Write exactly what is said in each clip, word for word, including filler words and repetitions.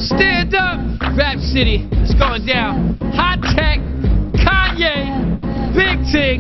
Stand up, Rap City, it's going down. Hot Tech, Kanye, Big Ting.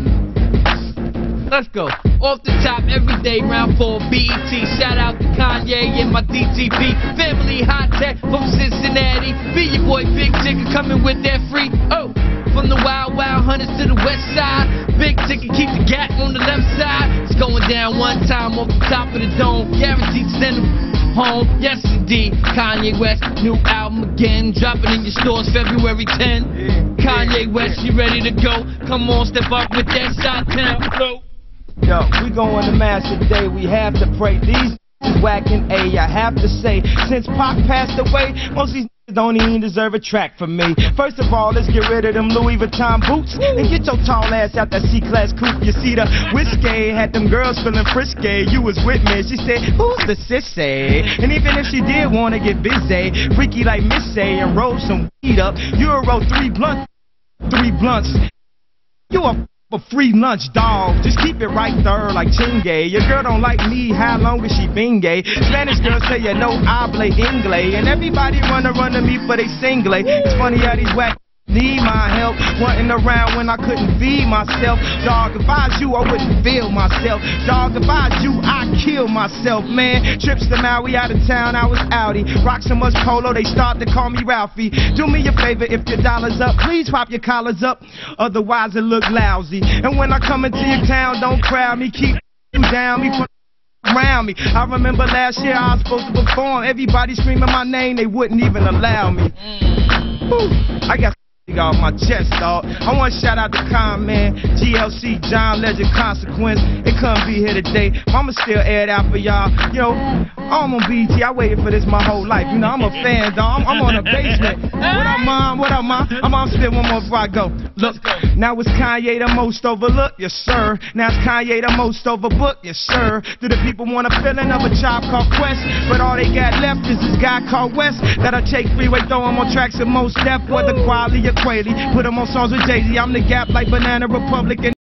Let's go. Off the top, every day, round four, B E T. Shout out to Kanye and my D T P family. Hot Tech from Cincinnati. Be your boy Big Ticket coming with that free. Oh, from the Wild Wild Hunters to the west side. Big Ticket keep the gap on the left side. It's going down one time off the top of the dome. Guaranteed to send them home. Yes indeed. Kanye West, new album again. Dropping in your stores February tenth. Kanye West, you ready to go? Come on, step up with that shot town flow. Yo, we going to mass today, we have to pray. These is whacking A, I have to say. Since Pac passed away, most of these don't even deserve a track from me. First of all, let's get rid of them Louis Vuitton boots and get your tall ass out that C-Class coupe. You see, the whiskey had them girls feeling frisky. You was with me, she said, who's the sissy? And even if she did want to get busy, freaky like Missy and roll some weed up, you'll roll three blunts, three blunts. You a a free lunch, dog. Just keep it right there like Chingue. Your girl don't like me, how long has she been gay? Spanish girls say you know habla inglés, and everybody wanna run to me for they single. It's funny how these whack need my help, running around when I couldn't feed myself. Dog, if I was you, I wouldn't feel myself. Dog, if I was you, I'd kill myself, man. Trips to Maui, out of town, I was outie. Rock so much polo, they start to call me Ralphie. Do me a favor, if your dollar's up, please pop your collars up, otherwise it look lousy. And when I come into your town, don't crowd me, keep you down me from around me. I remember last year I was supposed to perform, everybody screaming my name, they wouldn't even allow me. Whew. I got off my chest, dog. I want to shout out to Con Man, G L C, John Legend, Consequence. It couldn't be here today. Mama still aired out for y'all. You know, I'm on B E T. I waited for this my whole life. You know, I'm a fan, dog. I'm, I'm on the basement. What up, Mom? What up, Mom? I'm on spit one more before I go. Look, now it's Kanye the most overlooked, yes sir. Now it's Kanye the most overbooked, yes sir. Do the people want a feeling of a Tribe Called Quest? But all they got left is this guy called West that'll take freeway, throw him on tracks and most death for the quality of Kweli. Put him on songs with Jay-Z. I'm the Gap like Banana Republic.